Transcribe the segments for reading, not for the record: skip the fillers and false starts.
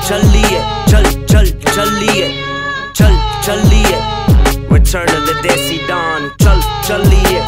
chaliye, chaliye. Return of the Desi Don, chaliye,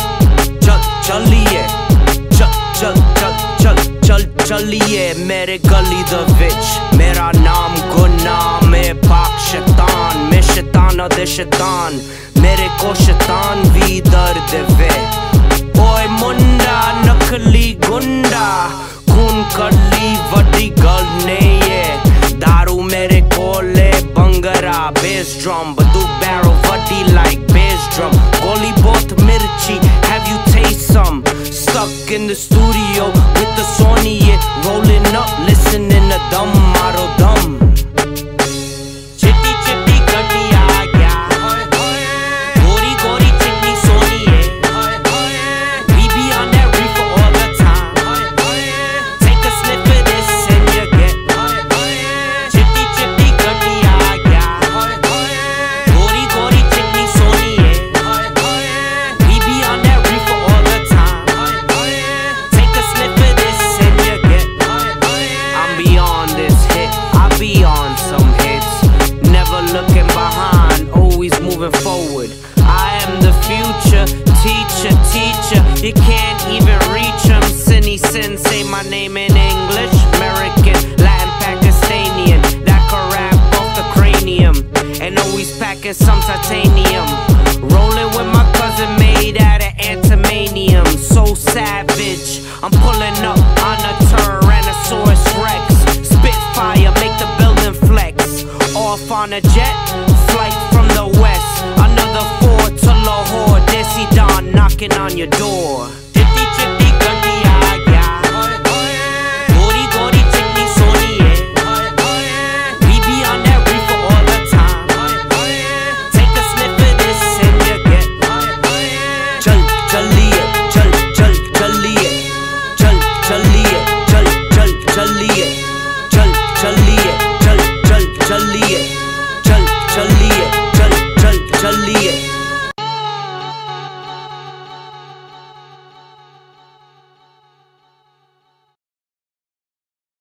chaliye. मेरे गली the which मेरा नाम गुनाह में पाक शैतान में शैतान दे शैतान मेरे को शैतान भी दर्द वे ओए मुंडा नकली गुंडा खून कली वड्डी गल नहीं है दारू मेरे कोले बंगरा बेस ड्रम बंदूक बैरल वड्डी like bass drum गोली बहुत मिर्ची have you taste some stuck in the studio with the Sony yeah rolling up listening to dum maro dum chitti chitti gatti aa gaya gori gori chitti Sony yeah we be on that reefer all the time take a sniff of this and you get chitti chitti gatti aa gaya gori gori chitti Sony yeah we be on that reefer all the time take a sniff of this and you get I'm beyond this hit I be on some hits never looking behind always moving forward I am the future teacher you can't even reach him Cinny Sin say my name in English American Latin Pakistanian that can rap off the cranium and always packing some titanium rolling with my cousin made out of antimonium so savage I'm pulling up on a Tyrannosaurus Rex Spitfire make the building flex off on a jet flight from the west another 4 to Lahore Desi Don knocking on your door